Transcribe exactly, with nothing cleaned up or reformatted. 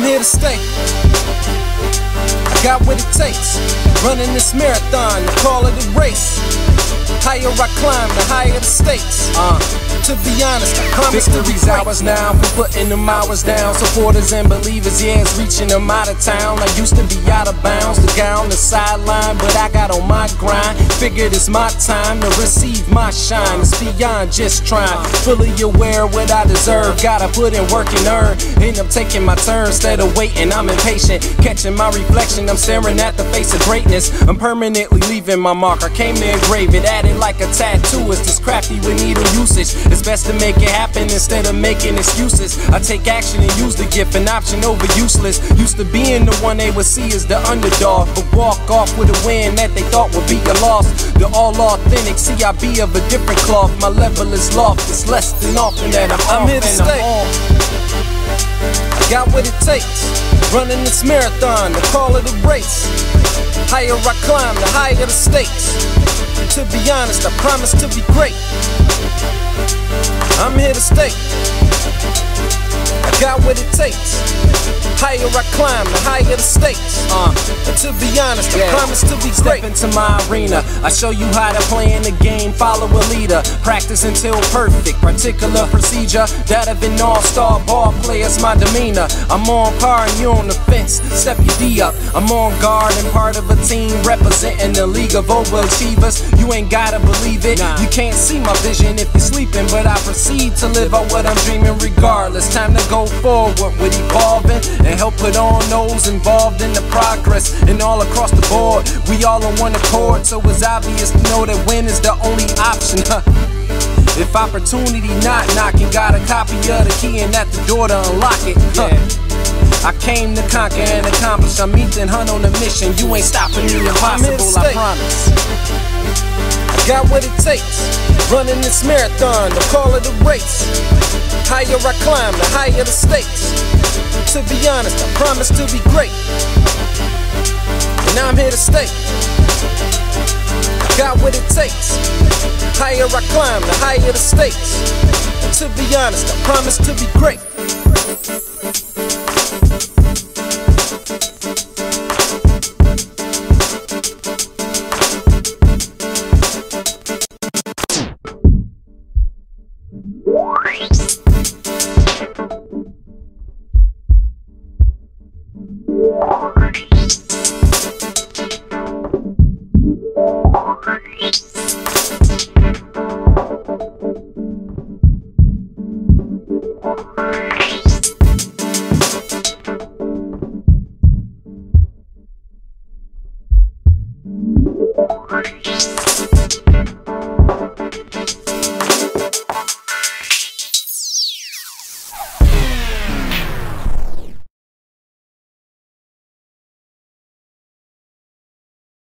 here to stay. I got what it takes. Running this marathon, the call of the race. Higher I climb, the higher the stakes. Uh, to be honest, I promise to be great. Hours now for putting them hours down. Supporters and believers, yeah, it's reaching them out of town. I used to be out of bounds, the guy on the sideline, but I got on my grind. Figured it's my time to receive my shine. It's beyond just trying. Fully aware of what I deserve. Gotta put in work and earn. End up taking my turn instead of waiting. I'm impatient, catching my reflection. I'm staring at the face of greatness. I'm permanently leaving my mark. I came to engrave it, add it like a tattoo. It's this crafty with needle usage. It's best to make it happen instead of making excuses. I take action and use the gift, an option over useless. Used to being the one they would see as the underdog, but walk off with a win that they thought would be a loss. The all authentic, see I be of a different cloth. My level is loft, it's less than often that I'm, I'm off here to stay. I got what it takes. Running this marathon, the call of the race. Higher I climb, the higher the stakes. To be honest, I promise to be great. I'm here to stay. I got what it takes. Higher I climb, the higher the stakes. Uh, and to be honest, I yeah. promise to be great. Step into my arena, I show you how to play in the game. Follow a leader, practice until perfect. Particular procedure that of an all-star ball player's my demeanor. I'm on par and you on the fence. Step your D up. I'm on guard and part of a team representing the league of overachievers. You ain't gotta believe it. Nah. You can't see my vision if you're sleeping, but I proceed to live out what I'm dreaming regardless. Time to go forward with evolving and help put on those involved in the progress. And all across the board, we all on one accord, so it's obvious to know that win is the only option. If opportunity not knocking, got a copy of the key and at the door to unlock it. Yeah. I came to conquer and accomplish. I'm Ethan Hunt on a mission. You ain't stopping me, impossible, I promise. I got what it takes. Running this marathon, the call of the race. Higher I climb, the higher the stakes. To be honest, I promise to be great. And I'm here to stay. I got what it takes. Higher I climb, the higher the stakes. And to be honest, I promise to be great. Peace.